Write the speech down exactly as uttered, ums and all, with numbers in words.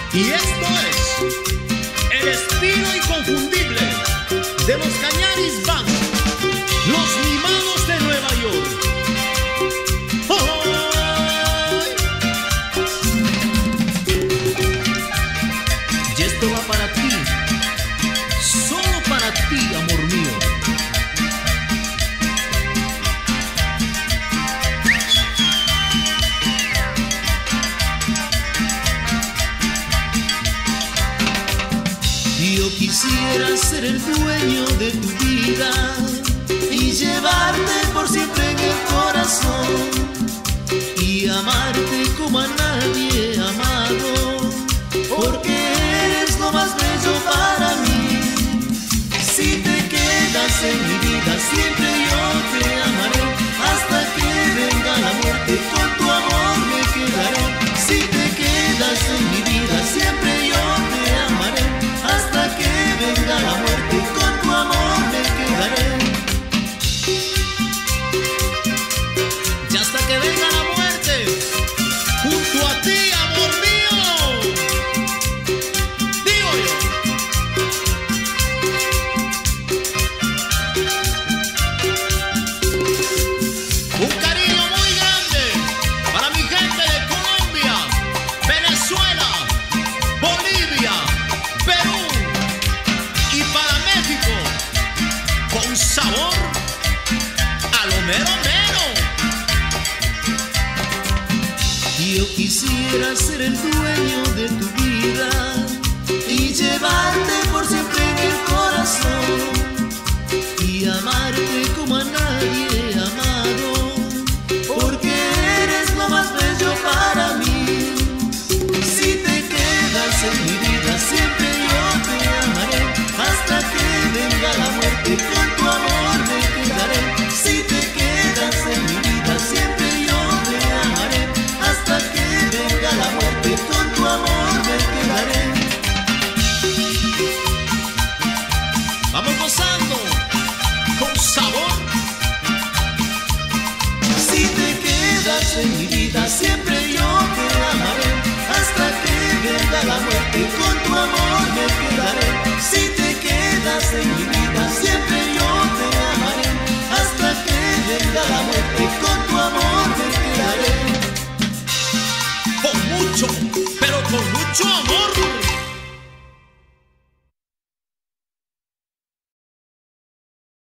Y esto es el estilo inconfundible de los Cañaris Band, los mimados de Nueva York. ¡Oh! Y esto va para ti, solo para ti, amor mío. Yo quisiera ser el dueño de tu vida y llevarte por siempre en el corazón y amarte como a nadie he amado, porque eres lo más bello para mí. Si te quedas en mi vida, siempre yo te amaré, hasta que venga la muerte, con tu amor me quedaré. Si te quedas en mi vida, siempre yo te amaré, hasta que venga la muerte, con tu amor me quedaré. Y hasta que venga la muerte, junto a ti, amor mío. Digo yo. Un cariño muy grande para mi gente de Colombia, Venezuela, Bolivia, Perú y para México, con sabor a lo mero mero. Yo quisiera ser el dueño de tu vida y llevarte por siempre en el corazón y amarte como a nadie he amado, porque eres lo más bello para mí. Si te quedas en mi vida, siempre yo te amaré, hasta que venga la muerte, con tu amor me quedaré. Si te quedas en mi vida, siempre yo te amaré, hasta que venga la muerte, con tu amor me quedaré. Vamos gozando con sabor. Si te quedas en mi vida, siempre yo te amaré, hasta que venga la muerte, con tu amor me quedaré. Si te quedas en mi vida, siempre yo te amaré, hasta que venga la muerte.